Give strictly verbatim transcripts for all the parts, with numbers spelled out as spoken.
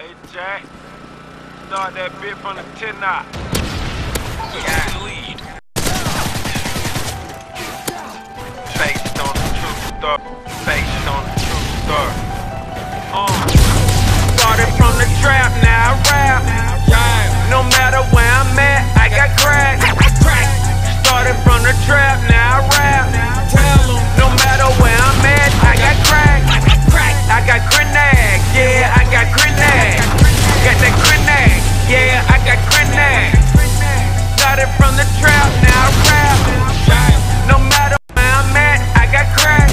Hey, Jack. Start that bit from the ten knot. Yeah. Lead. Based on the true story. Based on the true story. Uh. Started from the trap, now I rap. Yeah. No matter where I'm at, I got crack. Crack. Started from the trap, now I rap. Tell 'em. No matter where I'm at, I got crack. Crack. I got grenade. Yeah, I got grenade. Got that grenade. Yeah, I got grenade. Started from the trap, now I rap. No matter where I'm at, I got crack.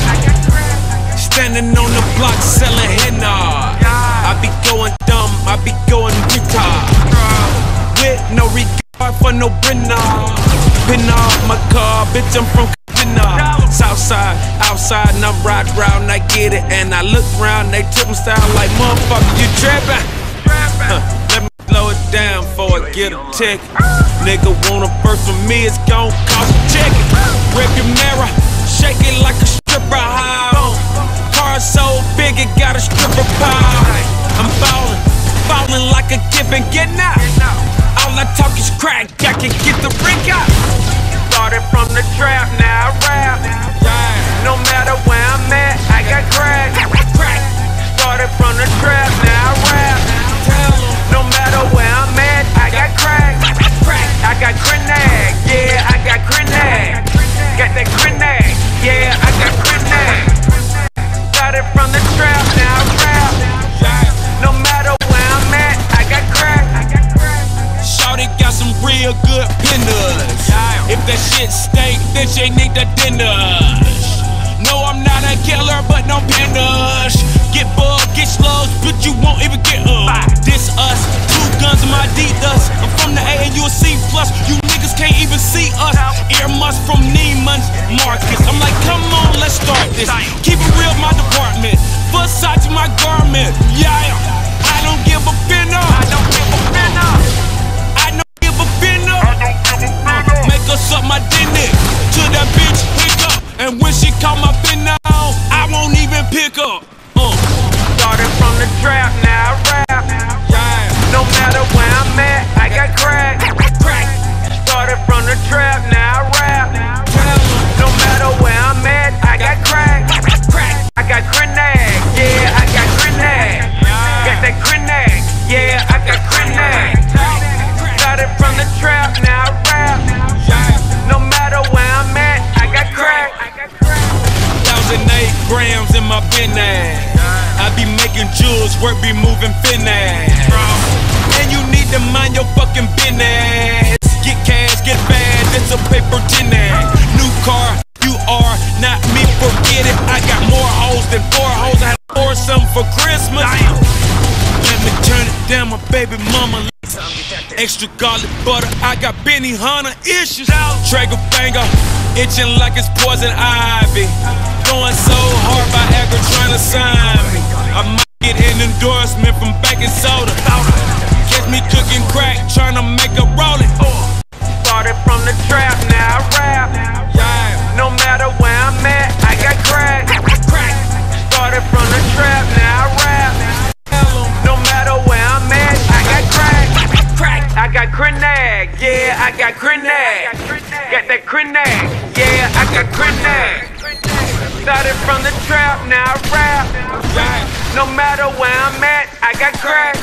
Standing on the block selling henna. I be going dumb, I be going retard. With no regard for no brinner. Pin off my car, bitch, I'm from Cabana. Southside, outside, and I'm riding round, I get it. And I look around, they trip my style like, motherfucker, you trappin'? Huh, let me slow it down before I get a ticket. Nigga want a verse from me, it's gon' cost a ticket. Rip your mirror, shake it like a stripper how. Car so big, it got a stripper pile. I'm ballin', ballin' like a gift and getting out. All I talk is crack, I can get the ring out. Started from the trap, now I rap. No matter where I'm at, I got crack. Started from the trap, now I rap. No matter where I'm at, I got crack. I got grenade, yeah, I got grenade. Got that grenade, yeah, I got grenade. Started from the trap, now I rap. No matter where I'm at, I got crack. Shawty got some real good pinners. If that shit stink, then she need the dinners. No, I'm not a killer, but no pinners. Get bugged, get slugs, but you won't even get up. This us, two guns in my Adidas. I'm from the A and you a C plus. You niggas can't even see us. Earmuffs from Neiman's Marcus. I'm like, come on, let's start this. Keep it real, my department. Versace my garment. Yeah, I don't give a pinner. I don't give a pinner. I don't give a pinner. Make her suck my dick to that bitch hiccup. And when she call my pin now, I won't even pick up. Uh. Started from the trap, now I rap. No matter where I'm at, I got crack. Started from the trap, now I rap. No matter where I'm at, I got crack. I got grenade, yeah, I got grenade. Got that grenade, yeah, I got grenade. Started from the trap, now I rap. No matter where I'm at, I got crack. Thousand eight grams in my business. I be making jewels, work be moving finesse. And you need to mind your fucking business. Get cash, get bad, it's a paper tennis. New car, you are not me, forget it. I got more hoes than four hoes. I had four something for Christmas. Let me turn it down, my baby mama. Extra garlic butter, I got Benny Hunter issues. Trigger finger, itching like it's poison ivy. Going so hard, Viagra trying to sign me. I might get an endorsement from baking soda. Catch me cooking crack, trying to make a rollin'. Started from the trap, now I rap. No matter where I'm at, I got crack. Started from the trap, now I rap. No matter where I'm at, I got crack. I got grenade, yeah, I got grenade. Got that grenade, yeah, I got grenade. Started from the trap, now I rap. No matter where I'm at, I got crack.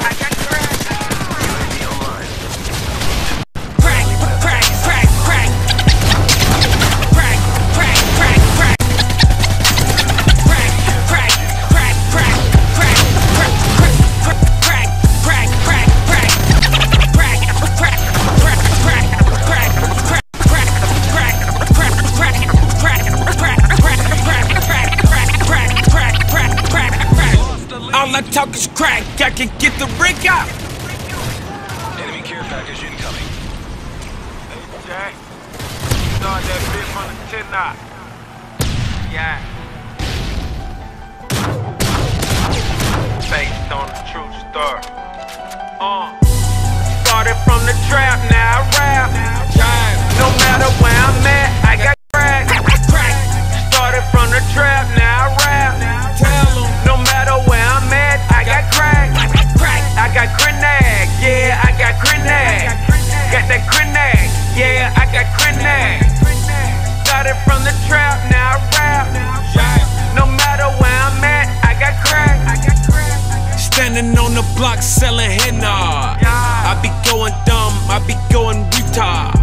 All I talk is crack, I can get the rig out. Enemy care package incoming. Hey, Jack. Start that bit from the ten knot. Yeah. Based on the true story. Uh. Started from the trap, now I rap. No matter where I'm at, I got crack. Started from the trap, now I rap. No matter where I'm at, I got crack. I got Yeah, I got grenade. Started from the trap, now I rap. No matter where I'm at, I got crack. Standing on the block selling henna. I be going dumb, I be going retard.